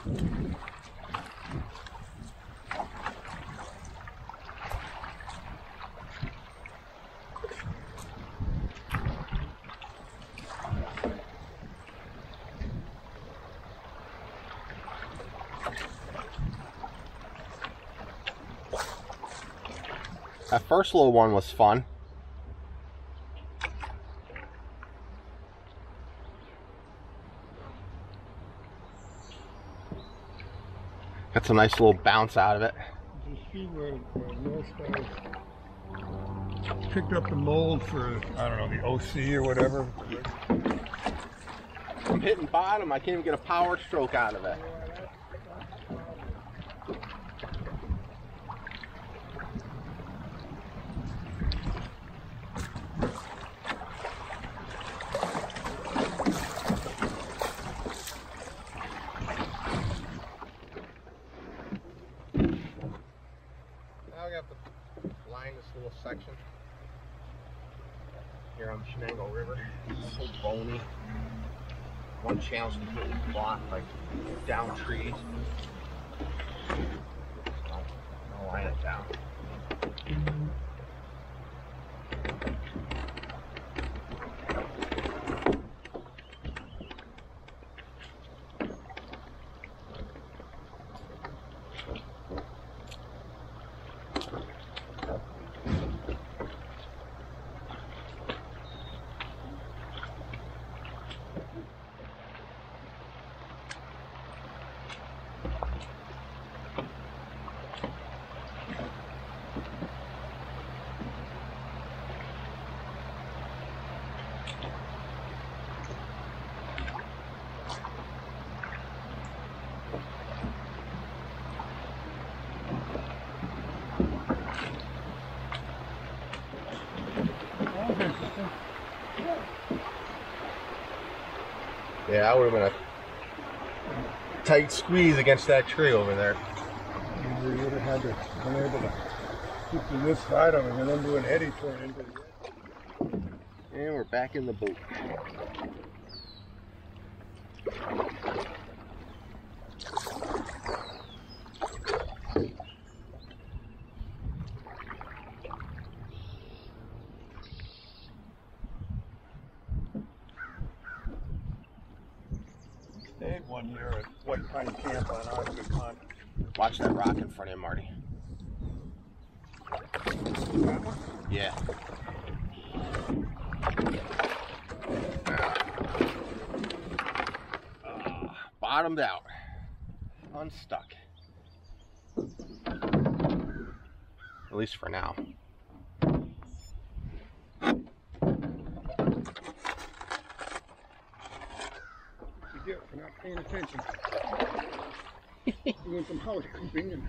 That first little one was fun. Got some nice little bounce out of it. Did you see where Northstar picked up the mold for, I don't know, the OC or whatever? I'm hitting bottom. I can't even get a power stroke out of it. Now I got to line this little section here on the Chenango River. It's so bony. One channel's completely blocked, like down trees. I'll line it down. Yeah, that would have been a tight squeeze against that tree over there. You would have had to been able to keep to this side of him and then do an eddy turn into the edge. And we're back in the boat. Stayed one year at White Pine Camp on Oxford Pond. Watch that rock in front of you, Marty. That one? Yeah. Bottomed out. Unstuck. At least for now. You for not paying attention. Doing some housekeeping and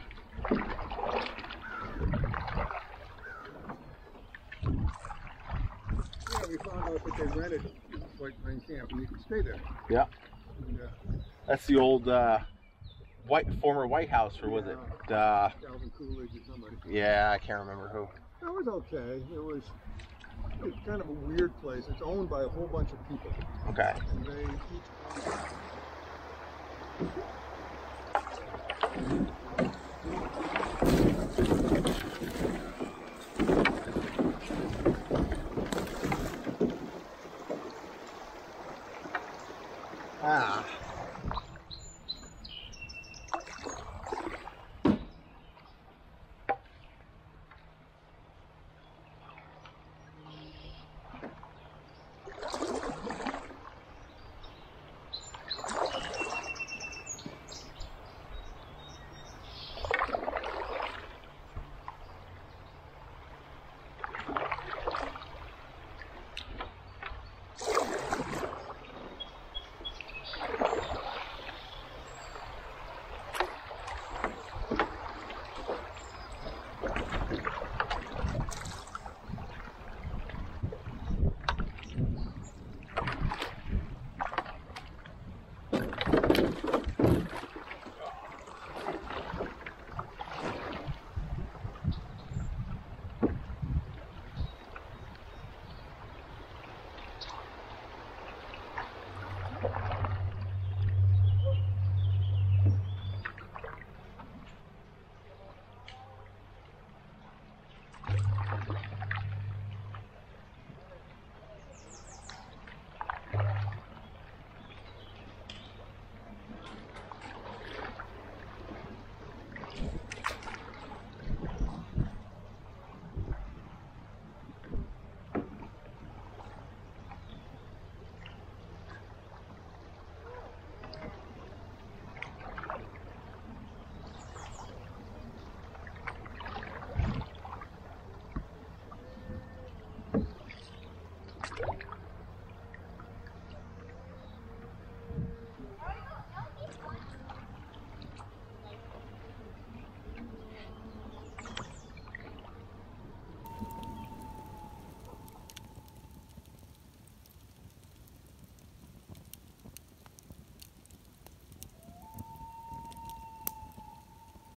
yeah, we found out that they rented White Pine Camp and you could stay there. Yeah. And, that's the old former White House, or was it? Calvin Coolidge or somebody. Yeah, I can't remember who. That was okay. It's kind of a weird place. It's owned by a whole bunch of people. Okay. And they each Ah.